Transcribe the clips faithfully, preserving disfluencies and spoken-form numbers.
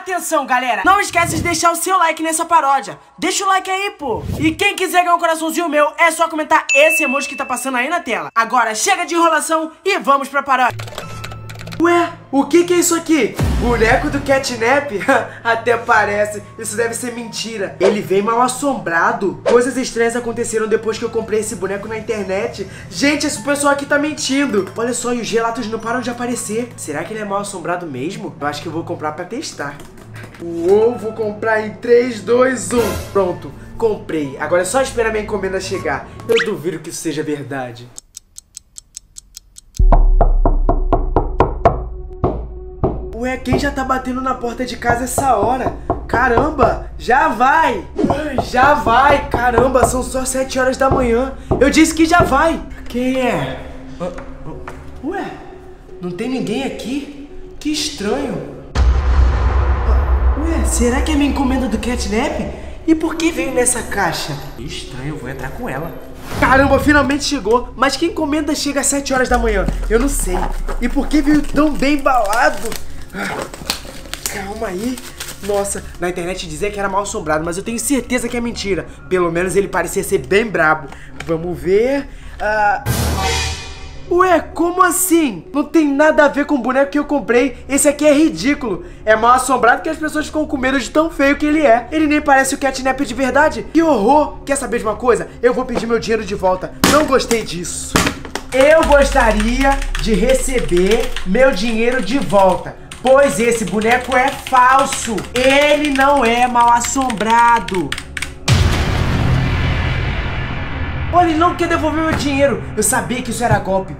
Atenção, galera, não esquece de deixar o seu like nessa paródia. Deixa o like aí, pô. E quem quiser ganhar um coraçãozinho meu, é só comentar esse emoji que tá passando aí na tela. Agora chega de enrolação e vamos pra paródia. Ué, o que que é isso aqui? Boneco do Catnap? Até parece, isso deve ser mentira. Ele vem mal assombrado. Coisas estranhas aconteceram depois que eu comprei esse boneco na internet. Gente, esse pessoal aqui tá mentindo. Olha só, e os relatos não param de aparecer. Será que ele é mal assombrado mesmo? Eu acho que eu vou comprar pra testar. Uou, vou comprar em três, dois, um. Pronto, comprei. Agora é só esperar minha encomenda chegar. Eu duvido que isso seja verdade. Ué, quem já tá batendo na porta de casa essa hora? Caramba, já vai! Já vai! Caramba, são só sete horas da manhã. Eu disse que já vai! Quem é? Ué, não tem ninguém aqui? Que estranho! Ué, será que é minha encomenda do Catnap? E por que veio nessa caixa? Estranho, eu vou entrar com ela. Caramba, finalmente chegou. Mas que encomenda chega às sete horas da manhã? Eu não sei. E por que veio tão bem embalado? Calma aí. Nossa, na internet dizia que era mal assombrado, mas eu tenho certeza que é mentira. Pelo menos ele parecia ser bem brabo. Vamos ver. uh... Ué, como assim? Não tem nada a ver com o boneco que eu comprei. Esse aqui é ridículo. É mal assombrado que as pessoas ficam com medo de tão feio que ele é. Ele nem parece o Catnap de verdade. Que horror. Quer saber de uma coisa? Eu vou pedir meu dinheiro de volta. Não gostei disso. Eu gostaria de receber meu dinheiro de volta, pois esse boneco é falso. Ele não é mal assombrado. Olha, ele não quer devolver meu dinheiro. Eu sabia que isso era golpe.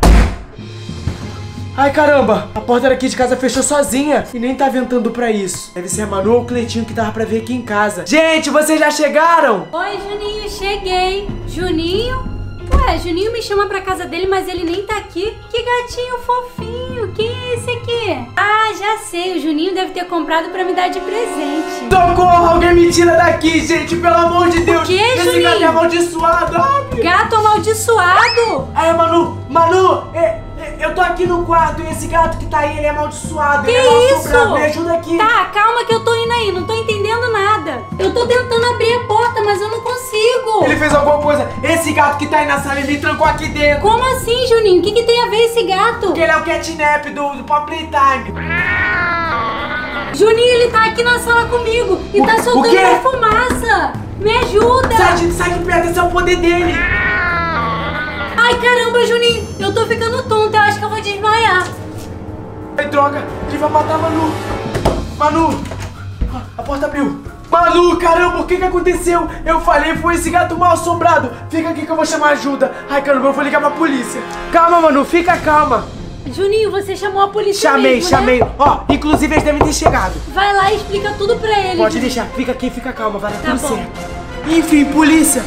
Ai, caramba. A porta daqui de casa fechou sozinha e nem tá ventando pra isso. Deve ser a Manu ou o Cleitinho que tava pra vir aqui em casa. Gente, vocês já chegaram? Oi, Juninho, cheguei. Juninho? Ué, Juninho me chama pra casa dele, mas ele nem tá aqui. Que gatinho fofinho. Quem é esse aqui? Ah, já sei. O Juninho deve ter comprado pra me dar de presente. Socorro! Alguém me tira daqui, gente! Pelo amor de Deus! O que, esse Juninho? gato é amaldiçoado! Ai, Gato amaldiçoado? Ai, Manu! Manu! É, é, eu tô aqui no quarto e esse gato que tá aí, ele é amaldiçoado. Que ele é mal isso? assombrado. Me ajuda aqui! Tá, calma que eu tô indo aí. Não tô entendendo nada. Eu tô tentando abrir a porta, mas eu não consigo. Ele fez alguma coisa. Esse gato que tá aí na sala, ele me trancou aqui dentro. Como assim, Juninho? O que que tem a ver esse gato? Porque ele é o Catnap do, do Pop Playtime. Juninho, ele tá aqui na sala comigo e O- tá o soltando quê? uma fumaça. Me ajuda. Sai de, sai de perto, esse é o poder dele. Ai, caramba, Juninho. Eu tô ficando tonta. Eu acho que eu vou desmaiar. Ai, droga. Ele vai matar a Manu. Manu. A porta abriu. Manu, caramba, o que que aconteceu? Eu falei, foi esse gato mal assombrado. Fica aqui que eu vou chamar ajuda. Ai, caramba, eu vou ligar pra polícia. Calma, Manu, fica calma. Juninho, você chamou a polícia Chamei, mesmo, chamei. né? Ó, inclusive eles devem ter chegado. Vai lá e explica tudo pra ele. Pode deixar, fica aqui, fica calma, vai dar Tá tudo bom. certo. Enfim, polícia.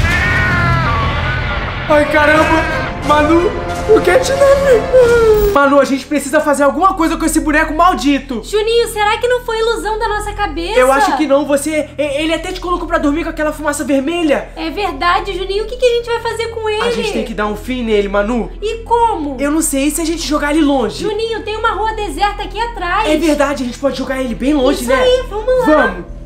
Ai, caramba. Manu, o Catnap. Manu, a gente precisa fazer alguma coisa com esse boneco maldito. Juninho, será que não foi ilusão da nossa cabeça? Eu acho que não, você... Ele até te colocou pra dormir com aquela fumaça vermelha. É verdade, Juninho. O que que a gente vai fazer com ele? A gente tem que dar um fim nele, Manu. E como? Eu não sei, e se a gente jogar ele longe? Juninho, tem uma rua deserta aqui atrás. É verdade, a gente pode jogar ele bem longe, Isso né? aí, vamos lá. Vamos.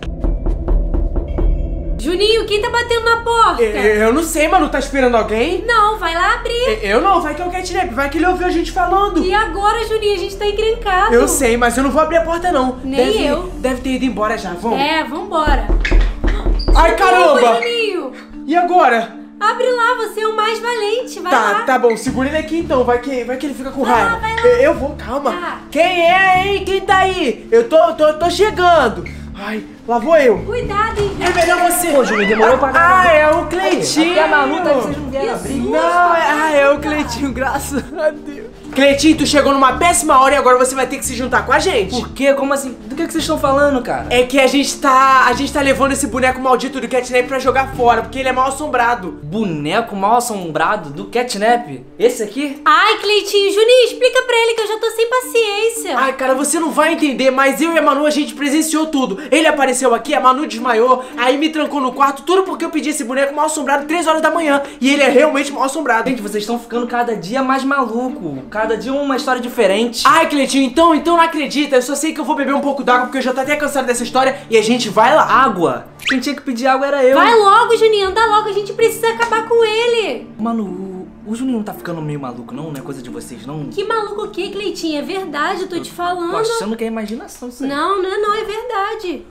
Juninho, quem tá batendo na porta? Eu, eu não sei, Manu, tá esperando alguém? Não, vai lá abrir. Eu não, vai que é o Catnap, vai que ele ouviu a gente falando. E agora, Juninho, a gente tá encrencado. Eu sei, mas eu não vou abrir a porta não. Nem deve, eu. Deve ter ido embora já, vamos. É, vambora. Ai, caramba! Desculpa, Juninho. E agora? Abre lá, você é o mais valente, vai Tá, lá. tá bom, segura ele aqui então, vai que, vai que ele fica com Vai lá, raiva. vai lá. Eu, eu vou, calma. Tá. Quem é, hein? Quem tá aí? Eu tô, tô, tô chegando. Ai, lá vou eu. Cuidado, hein. É melhor você. Pô, Juninho, demorou pra Ah, caramba. é o Cleitinho. Até a Manu tá que vocês não vieram Que abrir. susto, Não, é, ah, é o cara. Cleitinho, graças a Deus. Cleitinho, tu chegou numa péssima hora e agora você vai ter que se juntar com a gente. Por quê? Como assim? Do que, que vocês estão falando, cara? É que a gente tá. A gente tá levando esse boneco maldito do Catnap pra jogar fora, porque ele é mal assombrado. Boneco mal assombrado do Catnap? Esse aqui? Ai, Cleitinho, Juninho, explica pra ele que eu já tô sem paciência. Ai, cara, você não vai entender, mas eu e a Manu, a gente presenciou tudo. Ele apareceu aqui, a Manu desmaiou, aí me trancou no quarto, tudo porque eu pedi esse boneco mal assombrado três horas da manhã. E ele é realmente mal assombrado. Gente, vocês estão ficando cada dia mais maluco. Cara, nada de uma história diferente. Ai, Cleitinho, então, então não acredita. Eu só sei que eu vou beber um pouco d'água porque eu já tô até cansado dessa história e a gente vai lá. Água? Quem tinha que pedir água era eu. Vai logo, Juninho, anda logo, a gente precisa acabar com ele. Mano, o, o Juninho não tá ficando meio maluco, não? Não é coisa de vocês, não? Que maluco o que, Cleitinho? É verdade, eu tô te falando. Tô achando que é imaginação isso aí. Não, não é não, é verdade.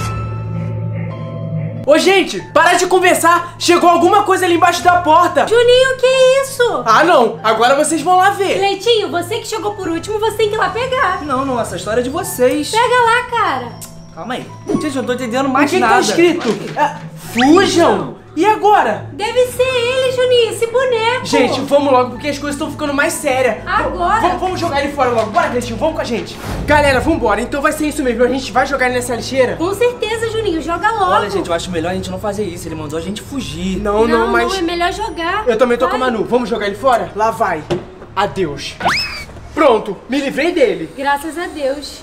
Ô, gente, para de conversar. Chegou alguma coisa ali embaixo da porta. Juninho, que isso? Ah, não. Agora vocês vão lá ver. Cleitinho, você que chegou por último, você tem que ir lá pegar. Não, não, essa história é de vocês. Pega lá, cara. Calma aí. Gente, eu não tô entendendo O mais que que nada. tá escrito? É, fujam. E agora? Deve ser ele, Juninho, esse boneco. Gente, vamos logo porque as coisas estão ficando mais sérias. Agora? V- vamos jogar ele fora logo. Bora, Cleitinho, vamos com a gente. Galera, vambora. Então vai ser isso mesmo. A gente vai jogar ele nessa lixeira? Com certeza, Juninho, joga logo. Olha, gente, eu acho melhor a gente não fazer isso. Ele mandou a gente fugir. Não, não, não, mas... não, é melhor jogar. Eu também tô Vai. com a Manu. Vamos jogar ele fora? Lá vai. Adeus. Pronto, me livrei dele. Graças a Deus.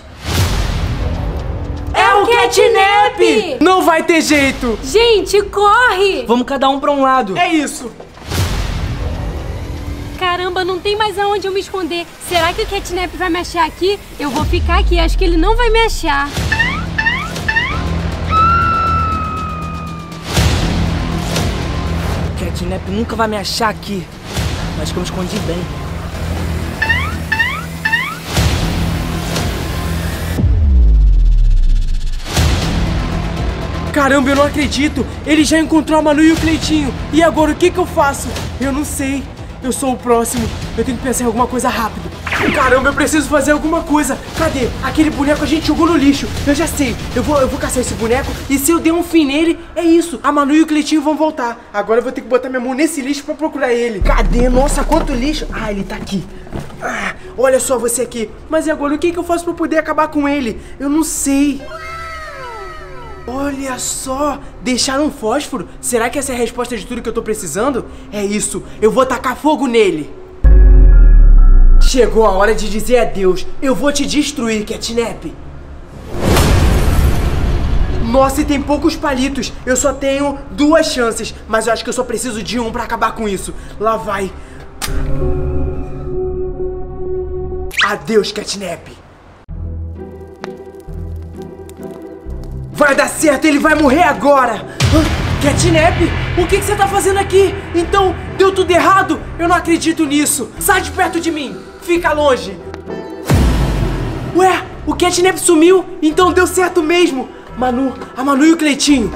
É o catnap! catnap! Não vai ter jeito. Gente, corre! Vamos cada um pra um lado. É isso. Caramba, não tem mais aonde eu me esconder. Será que o catnap vai me achar aqui? Eu vou ficar aqui, acho que ele não vai me achar. O catnap nunca vai me achar aqui. Acho que eu me escondi bem. Caramba, eu não acredito. Ele já encontrou a Manu e o Cleitinho. E agora o que que eu faço? Eu não sei. Eu sou o próximo. Eu tenho que pensar em alguma coisa rápido. Caramba, eu preciso fazer alguma coisa. Cadê? Aquele boneco a gente jogou no lixo. Eu já sei. Eu vou, eu vou caçar esse boneco. E se eu der um fim nele, é isso. A Manu e o Cleitinho vão voltar. Agora eu vou ter que botar minha mão nesse lixo pra procurar ele. Cadê? Nossa, quanto lixo. Ah, ele tá aqui. Ah, olha só você aqui. Mas e agora? O que que eu faço pra poder acabar com ele? Eu não sei. Olha só, deixar um fósforo? Será que essa é a resposta de tudo que eu tô precisando? É isso, eu vou tacar fogo nele. Chegou a hora de dizer adeus. Eu vou te destruir, catnap. Nossa, e tem poucos palitos. Eu só tenho duas chances, mas eu acho que eu só preciso de um pra acabar com isso. Lá vai. Adeus, catnap. Vai dar certo, ele vai morrer agora! Hã? Catnap? O que que você tá fazendo aqui? Então, deu tudo errado? Eu não acredito nisso! Sai de perto de mim! Fica longe! Ué, o Catnap sumiu? Então deu certo mesmo! Manu, a Manu e o Cleitinho!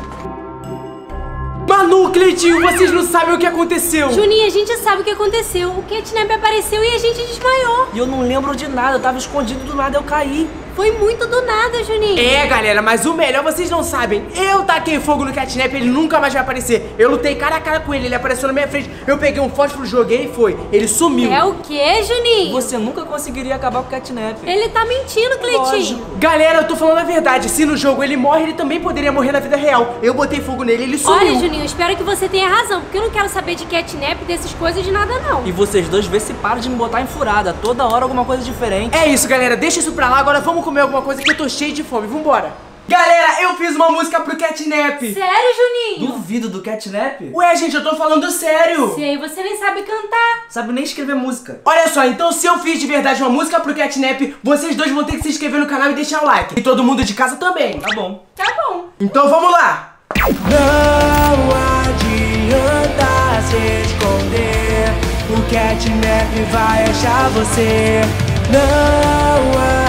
Manu, Cleitinho, vocês não sabem o que aconteceu! Juninho, a gente sabe o que aconteceu. O catnap apareceu e a gente desmaiou. E eu não lembro de nada, eu tava escondido, do nada eu caí. Foi muito do nada, Juninho. É, galera, mas o melhor vocês não sabem. Eu taquei fogo no catnap, ele nunca mais vai aparecer. Eu lutei cara a cara com ele, ele apareceu na minha frente. Eu peguei um fósforo, joguei e foi. Ele sumiu. É o quê, Juninho? Você nunca conseguiria acabar com o catnap. Ele tá mentindo, Cleitinho. Lógico. Galera, eu tô falando a verdade. Se no jogo ele morre, ele também poderia morrer na vida real. Eu botei fogo nele, ele sumiu. Olha, Juninho, eu espero que você tenha razão, porque eu não quero saber de catnap, dessas coisas, de nada, não. E vocês dois vê se param de me botar em furada. Toda hora alguma coisa diferente. É isso, galera. Deixa isso pra lá. Agora vamos comer alguma coisa que eu tô cheio de fome. Vambora. Galera, eu fiz uma música pro catnap. Sério, Juninho? Duvido do catnap? Ué, gente, eu tô falando sério. Sei, você nem sabe cantar. Sabe nem escrever música. Olha só, então se eu fiz de verdade uma música pro catnap, vocês dois vão ter que se inscrever no canal e deixar o like. E todo mundo de casa também. Tá bom. Tá bom. Então vamos lá. Não adianta se esconder, o catnap vai achar você. Não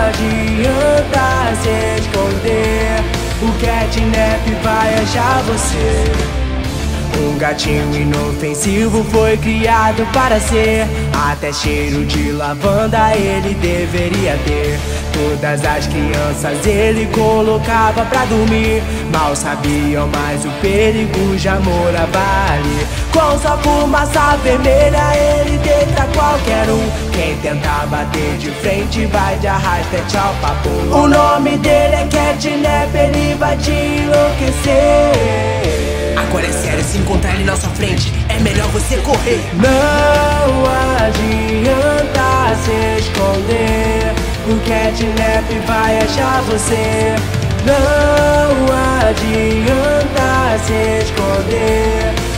adianta se esconder, o catnap vai achar você. Um gatinho inofensivo foi criado para ser, até cheiro de lavanda ele deveria ter. Todas as crianças ele colocava pra dormir, mal sabiam, mas o perigo já morava ali. Com sua fumaça vermelha ele deita qualquer um, quem tentar bater de frente vai de arrasta, é tchau papo. O nome dele é catnap, ele vai te enlouquecer. Agora é sério, se encontrar ele na sua frente, é melhor você correr. Não adianta se esconder, o catnap vai achar você. Não adianta se esconder,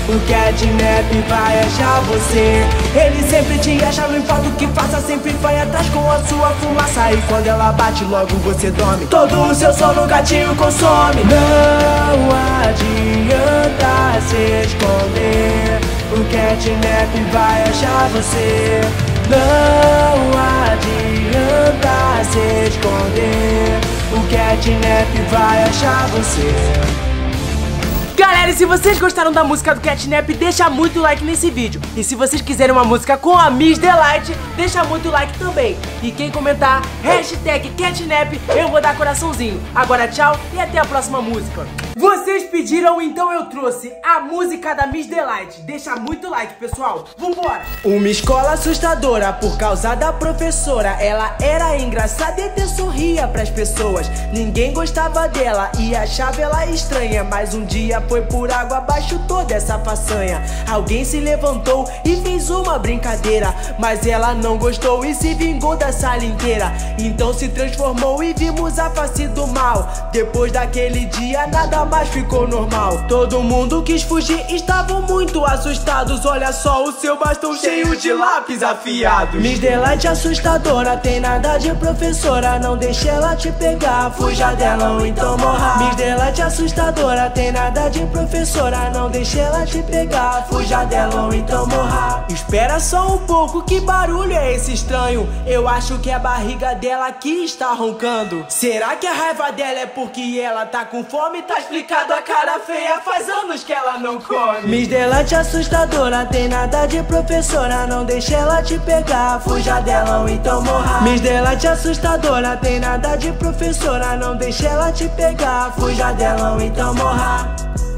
o Catnap vai achar você. Ele sempre te acha, não importa o que faça, sempre vai atrás com a sua fumaça. E quando ela bate, logo você dorme, todo o seu sono o gatinho consome. Não adianta se esconder, o Catnap vai achar você. Não adianta se esconder, o Catnap vai achar você. Galera, e se vocês gostaram da música do Catnap, deixa muito like nesse vídeo. E se vocês quiserem uma música com a Miss Delight, deixa muito like também. E quem comentar hashtag Catnap, eu vou dar coraçãozinho. Agora tchau e até a próxima música. Vocês pediram, então eu trouxe a música da Miss Delight. Deixa muito like, pessoal. Vambora! Uma escola assustadora por causa da professora. Ela era engraçada e até sorria pras pessoas. Ninguém gostava dela e achava ela estranha. Mas um dia foi por água abaixo toda essa façanha. Alguém se levantou e fez uma brincadeira, mas ela não gostou e se vingou da sala inteira. Então se transformou e vimos a face do mal. Depois daquele dia nada mais ficou normal. Todo mundo quis fugir, estavam muito assustados. Olha só o seu bastão cheio de lápis afiados. Miss Delight assustadora, tem nada de professora. Não deixe ela te pegar, fuja dela ou então morra. Miss Delight assustadora, tem nada de professora. Não deixe ela te pegar, fuja dela ou então morra. Espera só um pouco, que barulho é esse estranho? Eu acho que é a barriga dela que está roncando. Será que a raiva dela é porque ela tá com fome? Tá explicado a cara feia, faz anos que ela não come. Miss Delight assustadora, tem nada de professora. Não deixe ela te pegar, fuja dela ou então morra. Miss Delight assustadora, tem nada de professora. Não deixe ela te pegar, fuja dela ou então morra.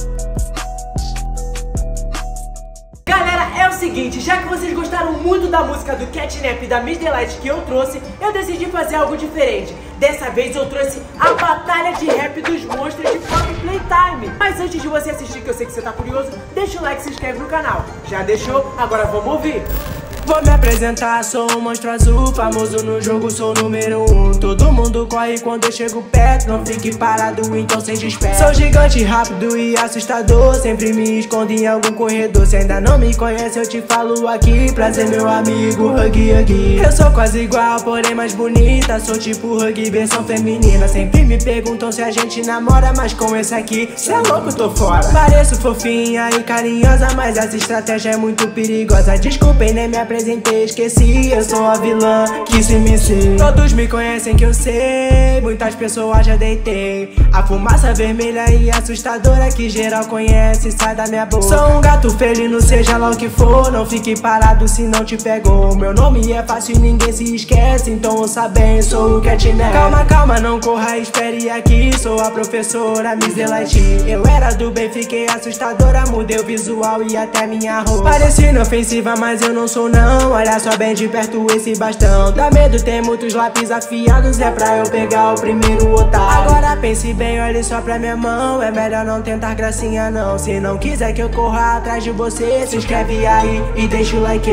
Galera, é o seguinte, já que vocês gostaram muito da música do Catnap e da Miss Delight que eu trouxe, eu decidi fazer algo diferente. Dessa vez eu trouxe a batalha de rap dos monstros de Pop Playtime. Mas antes de você assistir, que eu sei que você tá curioso, deixa o like e se inscreve no canal. Já deixou? Agora vamos ouvir. Vou me apresentar, sou um monstro azul, famoso no jogo, sou o número um. Todo mundo corre quando eu chego perto, não fique parado, então seja esperto. Sou gigante, rápido e assustador, sempre me escondo em algum corredor. Se ainda não me conhece, eu te falo aqui, prazer meu amigo, Huggy Huggy. Eu sou quase igual, porém mais bonita, sou tipo Huggy, versão feminina. Sempre me perguntam se a gente namora, mas com esse aqui, cê é louco, tô fora. Pareço fofinha e carinhosa, mas essa estratégia é muito perigosa. Desculpem, nem me apresentei, esqueci, eu sou a vilã que se me sei. Todos me conhecem que eu sei, muitas pessoas já deitei. A fumaça vermelha e assustadora que geral conhece sai da minha boca. Sou um gato felino, seja lá o que for, não fique parado se não te pegou. Meu nome é fácil e ninguém se esquece, então ouça bem, sou o Catnap. Calma, calma, não corra, espere aqui, sou a professora Miss Delight. Eu era do bem, fiquei assustadora, mudei o visual e até minha roupa. Pareci inofensiva, mas eu não sou não. Olha só bem de perto esse bastão. Dá medo, tem muitos lápis afiados, é pra eu pegar o primeiro otário. Agora pense bem, olhe só pra minha mão, é melhor não tentar gracinha não. Se não quiser que eu corra atrás de você, se inscreve aí e deixa o like.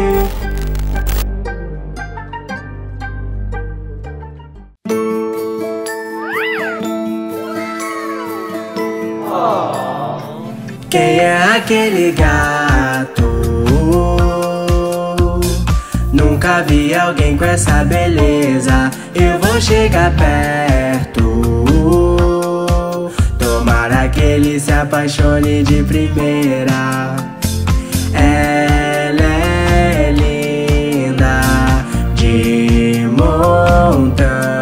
Quem é aquele gato? Nunca vi alguém com essa beleza. Eu vou chegar perto, tomara que ele se apaixone de primeira. Ela é linda de montão,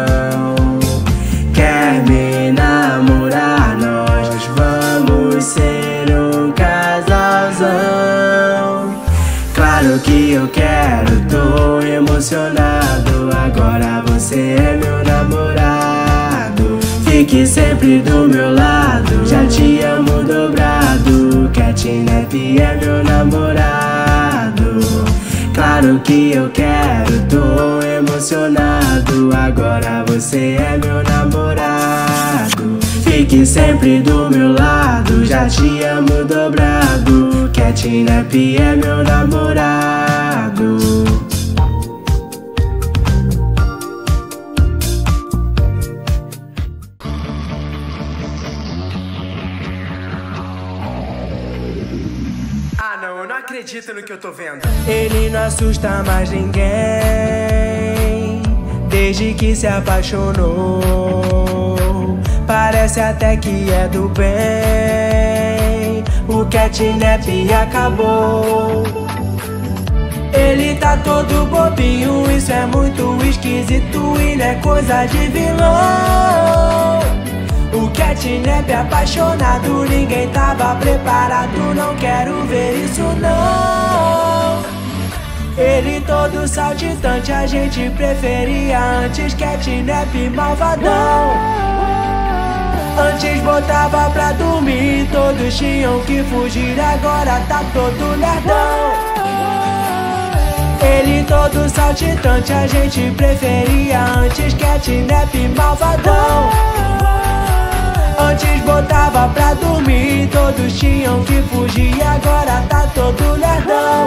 quer me namorar, nós vamos ser um casalzão. Claro que eu quero, tô emocionado. Agora você é meu namorado. Fique sempre do meu lado, já te amo dobrado. Catnap é meu namorado. Claro que eu quero, tô emocionado. Agora você é meu namorado. Fique sempre do meu lado, já te amo dobrado. Catnap é meu namorado. não, eu não acredito no que eu tô vendo. Ele não assusta mais ninguém desde que se apaixonou. Parece até que é do bem. O catnap acabou. Ele tá todo bobinho, isso é muito esquisito e não é coisa de vilão. O catnap apaixonado, ninguém tava preparado, não quero ver isso não. Ele todo saltitante, a gente preferia antes catnap malvadão. Antes botava pra dormir, todos tinham que fugir, agora tá todo nerdão. Ele todo saltitante, a gente preferia antes catnap malvadão. Antes botava pra dormir, todos tinham que fugir, agora tá todo nerdão.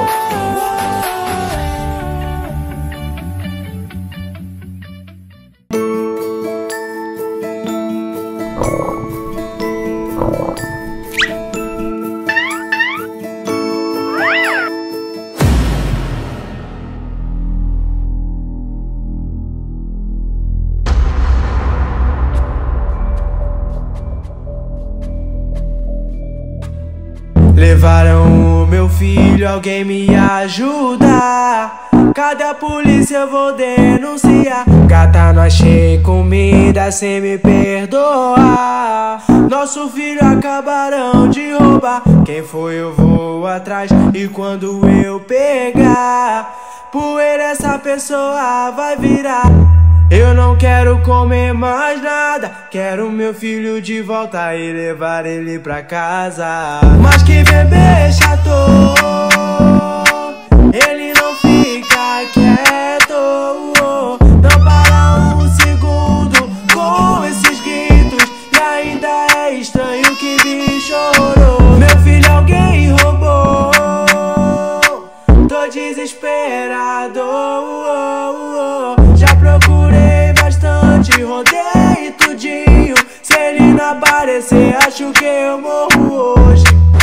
Levaram o meu filho, alguém me ajuda. Cadê a polícia? Eu vou denunciar. Gata, não achei comida, cê me perdoa. Nosso filho acabaram de roubar. Quem foi eu vou atrás. E quando eu pegar poeira, essa pessoa vai virar. Eu não quero comer mais nada, quero meu filho de volta e levar ele pra casa. Mas que bebê chato, ele não fica quieto. Não para um segundo com esses gritos, e ainda é estranho que me chorou. Meu filho alguém roubou, tô desesperado. Já procurei bastante, rodei tudinho. Se ele não aparecer, acho que eu morro hoje.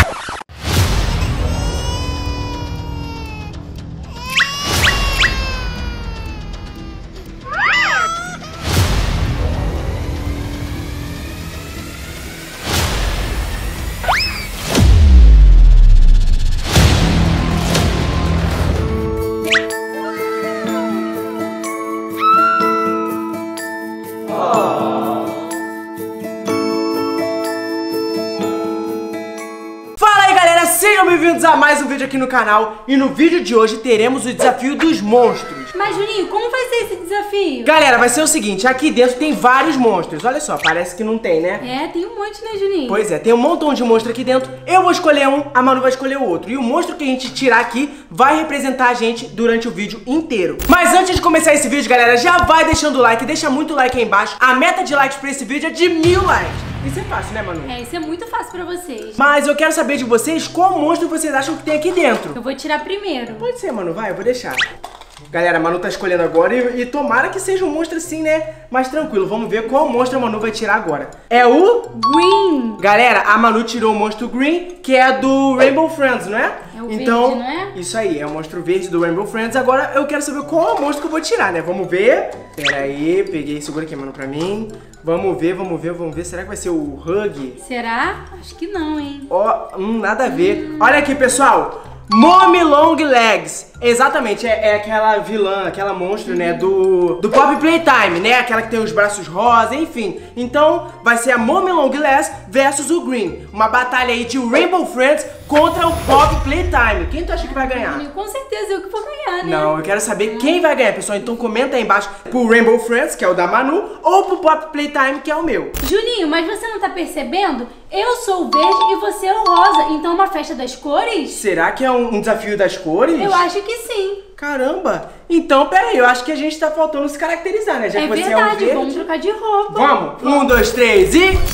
Sejam bem-vindos a mais um vídeo aqui no canal. E no vídeo de hoje teremos o desafio dos monstros. Mas Juninho, como vai ser esse desafio? Galera, vai ser o seguinte, aqui dentro tem vários monstros. Olha só, parece que não tem, né? É, tem um monte, né, Juninho? Pois é, tem um montão de monstros aqui dentro. Eu vou escolher um, a Manu vai escolher o outro. E o monstro que a gente tirar aqui vai representar a gente durante o vídeo inteiro. Mas antes de começar esse vídeo, galera, já vai deixando o like, deixa muito like aí embaixo. A meta de likes pra esse vídeo é de mil likes. Isso é fácil, né, Manu? É, isso é muito fácil pra vocês. Mas eu quero saber de vocês qual monstro vocês acham que tem aqui dentro. Eu vou tirar primeiro. Pode ser, Manu, vai, eu vou deixar. Galera, a Manu tá escolhendo agora e, e tomara que seja um monstro assim, né? Mas tranquilo, vamos ver qual monstro a Manu vai tirar agora. É o... Green. Galera, a Manu tirou o monstro Green, que é do Rainbow Friends, não é? É o então, verde, não é? Isso aí, é o monstro verde do Rainbow Friends. Agora eu quero saber qual é o monstro que eu vou tirar, né? Vamos ver. Pera aí, peguei, segura aqui, Manu, pra mim. Vamos ver, vamos ver, vamos ver. Será que vai ser o Hug? Será? Acho que não, hein? Ó, oh, hum, nada a ver. Hum. Olha aqui, pessoal. Mommy Long Legs. Exatamente, é, é aquela vilã, aquela monstro, né, do, do Pop Playtime, né? Aquela que tem os braços rosa, enfim. Então, vai ser a Mommy Long Legs versus o Green. Uma batalha aí de Rainbow Friends contra o Pop Playtime. Quem tu acha que vai ganhar? Com certeza eu que vou ganhar, né? Não, eu quero saber quem vai ganhar, pessoal. Então comenta aí embaixo pro Rainbow Friends, que é o da Manu, ou pro Pop Playtime, que é o meu. Juninho, mas você não tá percebendo? Eu sou o verde e você é o rosa. Então é uma festa das cores? Será que é um, um desafio das cores? Eu acho que sim. Caramba! Então, peraí, eu acho que a gente tá faltando se caracterizar, né? Já é que você verdade, é o verde. vamos trocar de roupa. Vamos! Um, dois, três e...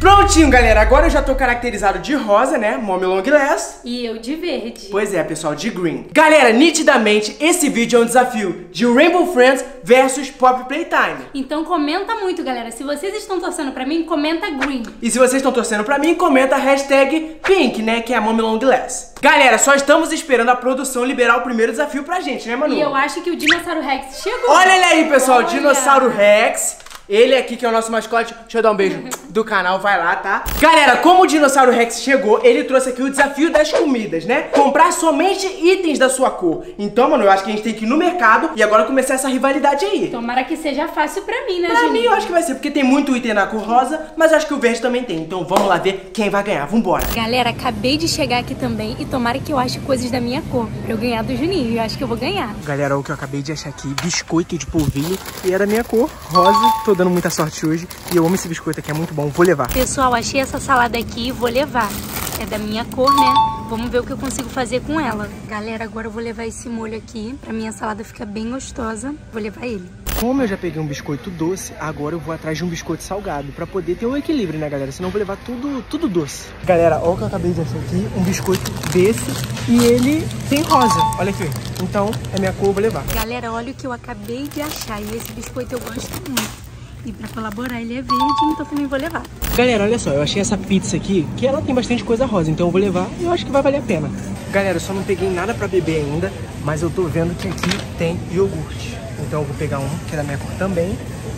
Prontinho, galera. Agora eu já tô caracterizado de rosa, né? Mommy Long Last. E eu de verde. Pois é, pessoal, de green. Galera, nitidamente, esse vídeo é um desafio de Rainbow Friends versus Pop Playtime. Então comenta muito, galera. Se vocês estão torcendo pra mim, comenta green. E se vocês estão torcendo pra mim, comenta a hashtag pink, né? Que é a Mommy Long Last. Galera, só estamos esperando a produção liberar o primeiro desafio pra gente, né, Manu? E eu acho que o Dinossauro Rex chegou. Olha ele aí, pessoal, Olha. Dinossauro Rex. Ele aqui que é o nosso mascote. Deixa eu dar um beijo do canal, vai lá, tá? Galera, como o Dinossauro Rex chegou, ele trouxe aqui o desafio das comidas, né? Comprar somente itens da sua cor. Então, mano, eu acho que a gente tem que ir no mercado e agora começar essa rivalidade aí. Tomara que seja fácil pra mim, né, Pra Juninho? mim, eu acho que vai ser, porque tem muito item na cor rosa, mas eu acho que o verde também tem. Então vamos lá ver quem vai ganhar. Vambora. Galera, acabei de chegar aqui também e tomara que eu ache coisas da minha cor pra eu ganhar do Juninho. Eu acho que eu vou ganhar. Galera, o que eu acabei de achar aqui, biscoito de polvilho, e é da minha cor, rosa. Tô dando muita sorte hoje e eu amo esse biscoito aqui, é muito bom, vou levar. Pessoal, achei essa salada aqui e vou levar. É da minha cor, né? Vamos ver o que eu consigo fazer com ela. Galera, agora eu vou levar esse molho aqui pra minha salada ficar bem gostosa. Vou levar ele. Como eu já peguei um biscoito doce, agora eu vou atrás de um biscoito salgado pra poder ter um equilíbrio, né, galera? Senão eu vou levar tudo, tudo doce. Galera, olha o que eu acabei de achar aqui, um biscoito desse e ele tem rosa. Olha aqui. Então, é minha cor, eu vou levar. Galera, olha o que eu acabei de achar. E esse biscoito eu gosto muito. E pra colaborar, ele é verde, então também vou levar. Galera, olha só, eu achei essa pizza aqui, que ela tem bastante coisa rosa, então eu vou levar e eu acho que vai valer a pena. Galera, eu só não peguei nada pra beber ainda, mas eu tô vendo que aqui tem iogurte. Então eu vou pegar um, que é da minha cor também.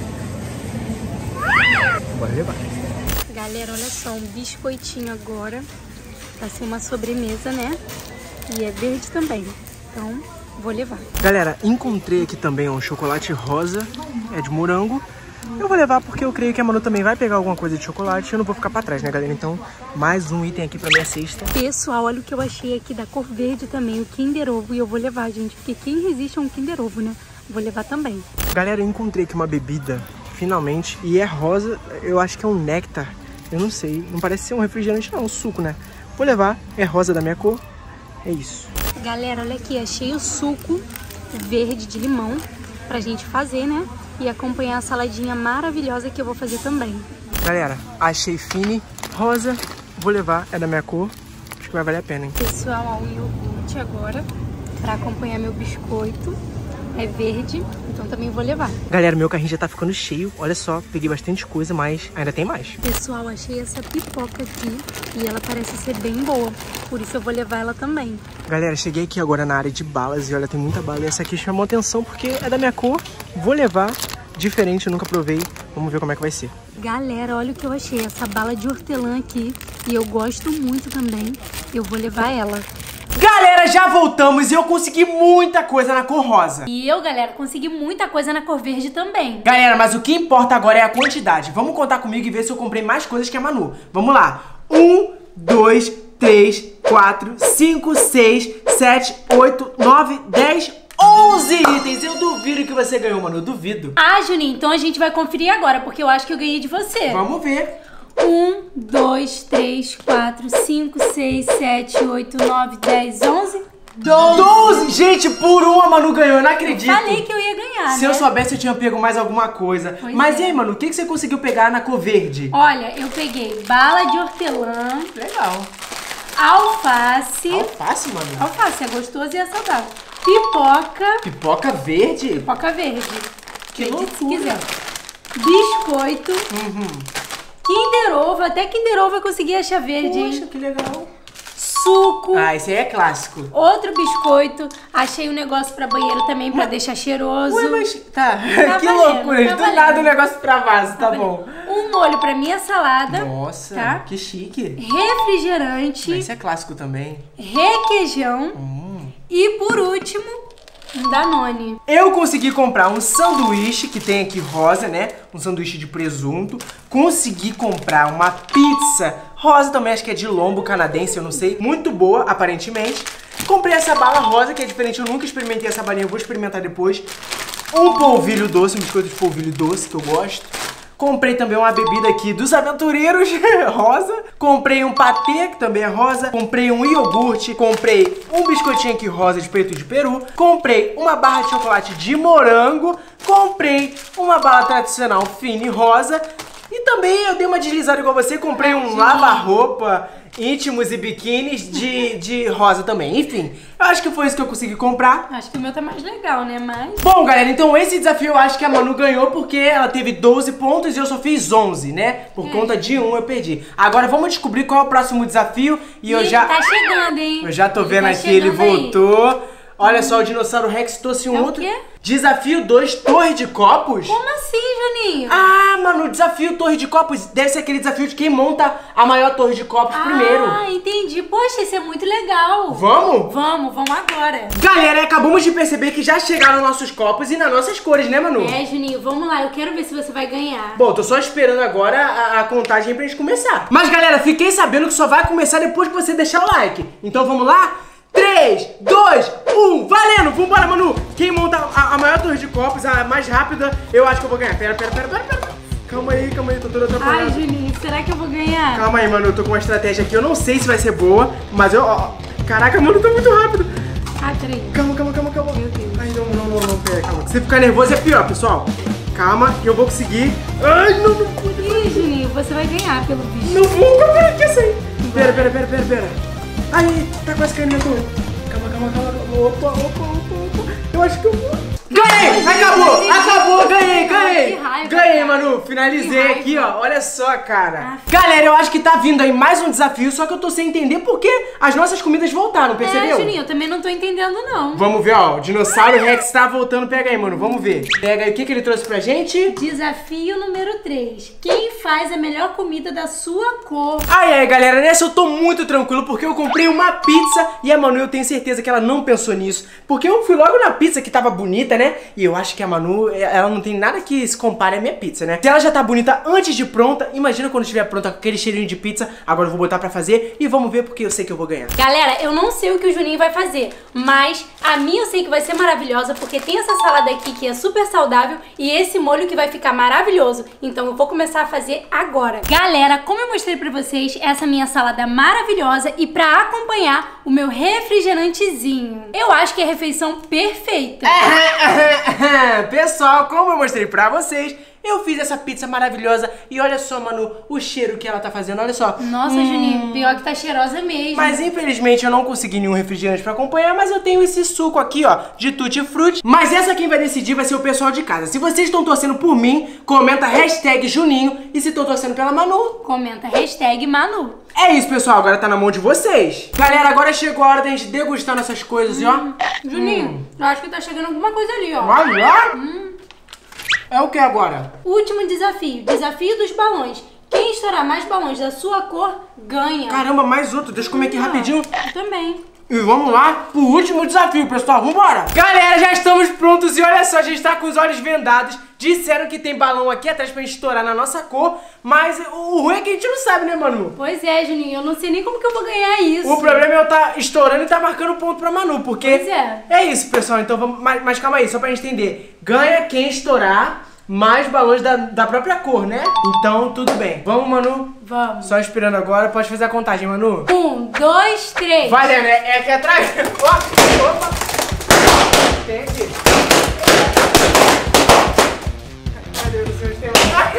Bora levar. Galera, olha só, um biscoitinho agora. Pra ser uma sobremesa, né? E é verde também, então vou levar. Galera, encontrei aqui também um chocolate rosa, é de morango. Eu vou levar porque eu creio que a Manu também vai pegar alguma coisa de chocolate e eu não vou ficar pra trás, né, galera? Então, mais um item aqui pra minha cesta. Pessoal, olha o que eu achei aqui da cor verde também, o Kinder Ovo. E eu vou levar, gente, porque quem resiste a um Kinder Ovo, né? Vou levar também. Galera, eu encontrei aqui uma bebida, finalmente, e é rosa. Eu acho que é um néctar, eu não sei. Não parece ser um refrigerante, não, um suco, né? Vou levar, é rosa da minha cor, é isso. Galera, olha aqui, achei o suco verde de limão pra gente fazer, né? E acompanhar a saladinha maravilhosa que eu vou fazer também. Galera, achei Fini, rosa, vou levar, é da minha cor, acho que vai valer a pena, hein? Pessoal, ó, o iogurte agora pra acompanhar meu biscoito. É verde, então também vou levar. Galera, meu carrinho já tá ficando cheio, olha só, peguei bastante coisa, mas ainda tem mais. Pessoal, achei essa pipoca aqui e ela parece ser bem boa, por isso eu vou levar ela também. Galera, cheguei aqui agora na área de balas e olha, tem muita bala. E essa aqui chamou atenção porque é da minha cor, vou levar, diferente, eu nunca provei, vamos ver como é que vai ser. Galera, olha o que eu achei, essa bala de hortelã aqui, e eu gosto muito também, eu vou levar ela. Galera, já voltamos e eu consegui muita coisa na cor rosa. E eu, galera, consegui muita coisa na cor verde também. Galera, mas o que importa agora é a quantidade. Vamos contar comigo e ver se eu comprei mais coisas que a Manu. Vamos lá. Um, dois, três, quatro, cinco, seis, sete, oito, nove, dez, onze itens. Eu duvido que você ganhou, Manu. Eu duvido. Ah, Juninho, então a gente vai conferir agora, porque eu acho que eu ganhei de você. Vamos ver. Um, dois, três, quatro, cinco, seis, sete, oito, nove, dez, onze, doze. doze! Gente, por um a Manu ganhou, eu não acredito. Eu falei que eu ia ganhar, Se né? eu soubesse, eu tinha pego mais alguma coisa. Pois Mas é. e aí, Manu, o que que você conseguiu pegar na cor verde? Olha, eu peguei bala de hortelã, Legal. alface. Alface, Manu. Alface, é gostoso e é saudável. Pipoca. Pipoca verde? Pipoca verde. Que Acredite se loucura. quiser. Biscoito. Uhum. Kinder Ovo. Até Kinder Ovo eu consegui achar verde, hein? Poxa, que legal. Suco. Ah, esse aí é clássico. Outro biscoito. Achei um negócio pra banheiro também, pra deixar cheiroso. Ué, mas tá. Tá que valendo, loucura. tá Do valendo. nada o negócio pra vaso, tá, bom. Um molho pra minha salada. Nossa, Tá? que chique. Refrigerante. Esse é clássico também. Requeijão. Hum. E por último, um Danone. Eu consegui comprar um sanduíche que tem aqui rosa, né? Um sanduíche de presunto. Consegui comprar uma pizza rosa também, acho que é de lombo canadense, eu não sei. Muito boa, aparentemente. Comprei essa bala rosa, que é diferente, eu nunca experimentei essa balinha, eu vou experimentar depois. Um polvilho doce, um biscoito de polvilho doce, que eu gosto. Comprei também uma bebida aqui dos aventureiros, rosa. Comprei um patê, que também é rosa. Comprei um iogurte. Comprei um biscoitinho aqui rosa de peito de peru. Comprei uma barra de chocolate de morango. Comprei uma bala tradicional Fini rosa. E também eu dei uma deslizada igual você, comprei um lava-roupa, íntimos e biquínis de, de rosa também. Enfim, eu acho que foi isso que eu consegui comprar. Acho que o meu tá mais legal, né? Mas... Bom, galera, então esse desafio eu acho que a Manu ganhou porque ela teve doze pontos e eu só fiz onze, né? Por é. conta de um eu perdi. Agora vamos descobrir qual é o próximo desafio e, e eu já... tá chegando, hein? Eu já tô ele vendo tá aqui, ele voltou. Aí. Olha só, o Dinossauro Rex trouxe um é outro. O quê? Desafio dois, Torre de Copos. Como assim, Juninho? Ah, mano, desafio Torre de Copos deve ser aquele desafio de quem monta a maior torre de copos ah, primeiro. Ah, entendi. Poxa, isso é muito legal. Vamos? Vamos, vamos agora. Galera, acabamos de perceber que já chegaram nossos copos e nas nossas cores, né, Manu? É, Juninho, vamos lá. Eu quero ver se você vai ganhar. Bom, tô só esperando agora a, a contagem pra gente começar. Mas, galera, fiquei sabendo que só vai começar depois que você deixar o like. Então, vamos lá? três, dois, um, valendo! Vambora, Manu! Quem monta a, a maior torre de copos, a mais rápida, eu acho que eu vou ganhar. Pera, pera, pera, pera, pera. Calma aí, calma aí, tô toda atrapalhada. Ai, Juninho, será que eu vou ganhar? Calma aí, Manu, eu tô com uma estratégia aqui. Eu não sei se vai ser boa, mas eu... Ó, caraca, Manu, tô muito rápido. Ai, peraí. Calma, calma, calma, calma. Meu Deus. Ai, não, não, não, não, pera, calma. Se ficar nervoso é pior, pessoal. Calma, que eu vou conseguir. Ai, não, não. Ih, Juninho, você vai ganhar, pelo visto. Não vou, calma aí, que eu sei. Pera, pera, pera, pera, pera. Ai, tá quase caindo minha torre. Calma, calma, calma. Opa, opa, opa, opa. Eu acho que eu vou. Ganhei! Acabou! Acabou! Ganhei, ganhei! Ganhei, Manu! Finalizei aqui, ó. Olha só, cara. Galera, eu acho que tá vindo aí mais um desafio, só que eu tô sem entender porque as nossas comidas voltaram, percebeu? É, Juninho, eu também não tô entendendo, não. Vamos ver, ó. O Dinossauro Rex tá voltando. Pega aí, mano. Vamos ver. Pega aí. O que que ele trouxe pra gente? Desafio número três. Quem faz a melhor comida da sua cor? Ai, ai, galera. Nessa eu tô muito tranquilo porque eu comprei uma pizza e a Manu, eu tenho certeza que ela não pensou nisso. Porque eu fui logo na pizza que tava bonita, né? E eu acho que a Manu, ela não tem nada que se compare à minha pizza, né? Se ela já tá bonita antes de pronta, imagina quando estiver pronta com aquele cheirinho de pizza. Agora eu vou botar pra fazer e vamos ver porque eu sei que eu vou ganhar. Galera, eu não sei o que o Juninho vai fazer, mas a minha eu sei que vai ser maravilhosa porque tem essa salada aqui que é super saudável e esse molho que vai ficar maravilhoso. Então eu vou começar a fazer agora. Galera, como eu mostrei pra vocês, essa minha salada maravilhosa e pra acompanhar o meu refrigerantezinho. Eu acho que é a refeição perfeita. Pessoal, como eu mostrei pra vocês, eu fiz essa pizza maravilhosa e olha só, Manu, o cheiro que ela tá fazendo, olha só. Nossa, hum... Juninho, pior que tá cheirosa mesmo. Mas infelizmente eu não consegui nenhum refrigerante pra acompanhar, mas eu tenho esse suco aqui, ó, de tutti-frutti. Mas essa quem vai decidir vai ser o pessoal de casa. Se vocês estão torcendo por mim, comenta hashtag Juninho. E se estão torcendo pela Manu, comenta hashtag Manu. É isso, pessoal, agora tá na mão de vocês. Galera, agora chegou a hora da gente degustar nossas coisas, hum. ó. Juninho, hum. eu acho que tá chegando alguma coisa ali, ó. Vai lá? Hum. É o que agora? Último desafio, desafio dos balões. Quem estourar mais balões da sua cor, ganha. Caramba, mais outro, deixa eu comer aqui rapidinho. Eu também. E vamos lá pro último desafio, pessoal, vambora. Galera, já estamos prontos e olha só, a gente tá com os olhos vendados. Disseram que tem balão aqui atrás pra gente estourar na nossa cor, mas o ruim é que a gente não sabe, né, Manu? Pois é, Juninho, eu não sei nem como que eu vou ganhar isso. O problema é eu tá estourando e tá marcando ponto pra Manu, porque... Pois é. É isso, pessoal, então vamos... Mas, mas calma aí, só pra gente entender. Ganha quem estourar mais balões da, da própria cor, né? Então, tudo bem. Vamos, Manu? Vamos. Só esperando agora. Pode fazer a contagem, Manu? Um, dois, três. Valeu, né? É aqui atrás. Opa, opa. Tem aqui. Cadê o seu sistema?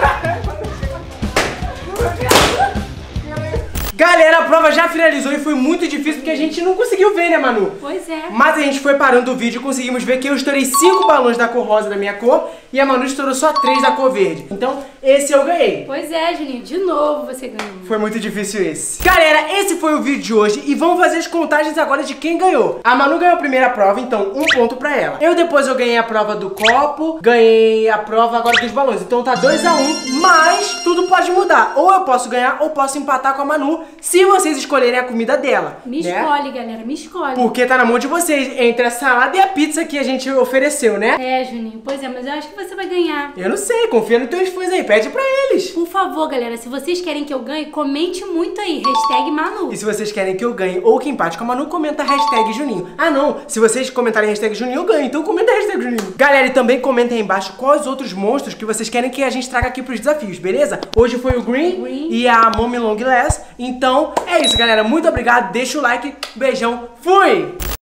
Galera, a prova já finalizou e foi muito difícil porque a gente não conseguiu ver, né, Manu? Pois é. Mas a gente foi parando o vídeo e conseguimos ver que eu estourei cinco balões da cor rosa da minha cor e a Manu estourou só três da cor verde. Então, esse eu ganhei. Pois é, Juninho, de novo você ganhou. Foi muito difícil esse. Galera, esse foi o vídeo de hoje e vamos fazer as contagens agora de quem ganhou. A Manu ganhou a primeira prova, então um ponto pra ela. Eu depois eu ganhei a prova do copo, ganhei a prova agora dos balões. Então tá dois a um, mas tudo pode mudar. Ou eu posso ganhar ou posso empatar com a Manu, se vocês escolherem a comida dela. Me né? escolhe, galera, me escolhe. Porque tá na mão de vocês, entre a salada e a pizza que a gente ofereceu, né? É, Juninho, pois é, mas eu acho que você vai ganhar. Eu não sei, confia nos teus fãs aí, pede pra eles. Por favor, galera, se vocês querem que eu ganhe, comente muito aí, hashtag Manu. E se vocês querem que eu ganhe ou que empate com a Manu, comenta hashtag Juninho. Ah não, se vocês comentarem hashtag Juninho, eu ganho, então comenta hashtag Juninho. Galera, e também comentem aí embaixo quais outros monstros que vocês querem que a gente traga aqui pros desafios, beleza? Hoje foi o Green, Green. e a Mommy Long Last, então é isso, galera. Muito obrigado, deixa o like, beijão, fui!